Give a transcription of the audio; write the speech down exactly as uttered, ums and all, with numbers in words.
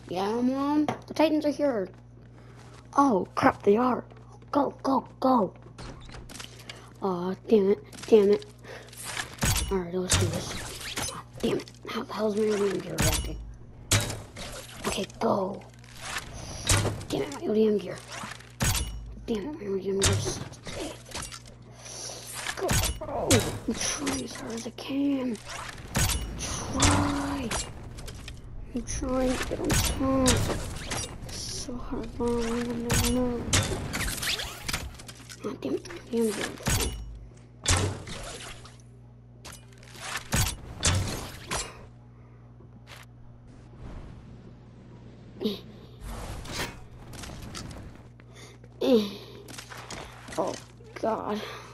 Yeah, Mom? The Titans are here. Oh, crap, they are. Go, go, go. Aw, damn it, damn it. Alright, let's do this. Aw, damn it. How the hell's my O D M gear reacting? Okay, go. Damn it, my O D M gear. Damn it, my O D M gear sucks. Go. Oh, I'm trying as hard as I can. Try. I'm trying to get on top. It's so hard, Mom. You will never know. Oh, damn it. My O D M gear. Oh, God.